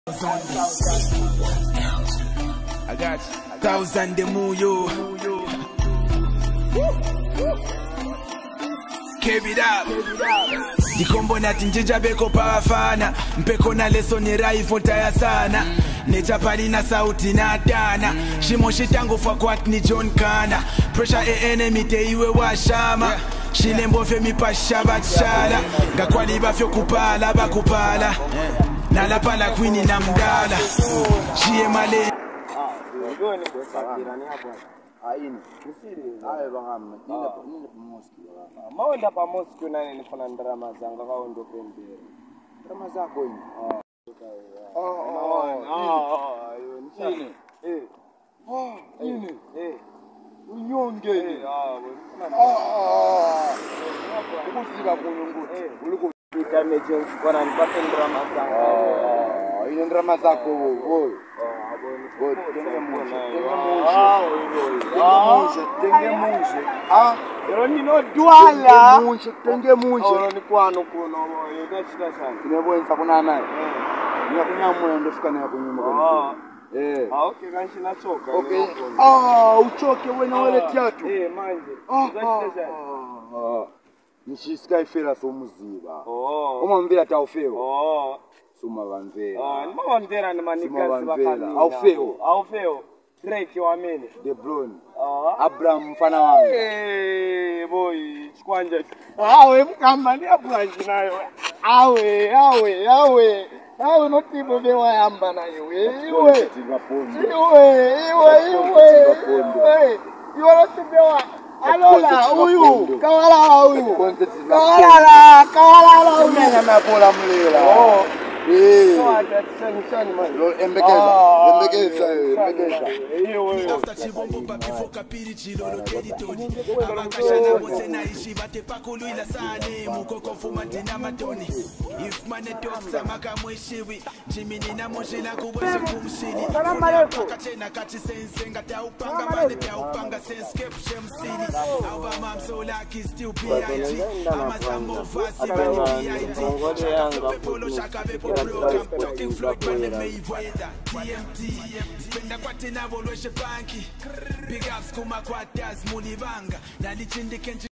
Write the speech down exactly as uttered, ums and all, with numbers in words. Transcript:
I got thousand de muyo. Keep it up. Dikombo na tinjija beko pafana. Mpeko na leso ni raifu taya sana. Necha pali na sauti na tana. Shimo shitangu fakwat ni John Kana. Pressure e enemy te iwe washama. Shilembo fe mi pasha bachala. Gakwali bafyo kupala bakupala. Nala pala kwini na mdala. Shie male. Aini, nisiri. Aye bangam, nina nina pamoski. Maonda pamoski nani nifuna ndrama zanga kwa ondo pembere. Ndrama zako ini. Oh, oh, oh, nini? Eh. Oh, nini? Eh. Unyonge ni. Ah, ah. Ukufika kunyunguti. Uliko damage kwa nipate ndrama zanga. Ah, ile ndrama zako wewe. God, tenge muje, tenge muje. Ah, muje, tenge muje. Ah, ero ni no dwala. Tenge muje, tenge muje. Oro ni kwano kuno yoda chita sana. Inebonza kuna naye. Nya kunyamula ndofika naye kunyumba kwa. Eh. Ah, okay kanshi nachoka. Okay. Ah, uchoke wewe na wale tiatu. Eh, manje. Yoda chita sana. Nishisika ifela so muziba. Oh. Umambira taufeo. Oh. Suma vanvela. Ah, nimawandera ni manikazi bakani. Au feo. Au feo. Drake wamene. Dayblond. Ah. Abraham mfana wangu. Eh, boy, chikwanje. Awe mkamba ni abwanji nayo. Awe, awe, awe. Awe no tipo be wayamba nayo. Iwe. Iwe, iwe, iwe. Iwe. Iwe tibewa. Alola uyu. Kawala uyu. Kawala, kawala uyu. Mena na bola mlela. Oh. Eh. So attention chani man. Embekeza, embekeza, embekeza. After chibombo pa before kapiri chilolo territory. Abakashana bose na ishi bate pakulu ila sane mukoko fuma dina matoni. If mane toksa maka mwishiwi jimini na moshila kubweze kumshini. Pakachena kachi sense ngata upanga mane pia upanga sense caption city. Alba mam so like still P I G. Ama sambo fasi bani P I D. Shaka flope polo shaka bepo block. I'm talking Floyd man the Mayweather. T M T. Spenda kwa tena boloshe banki. Big ups kuma kwa taz mulibanga. Nalichindi kenji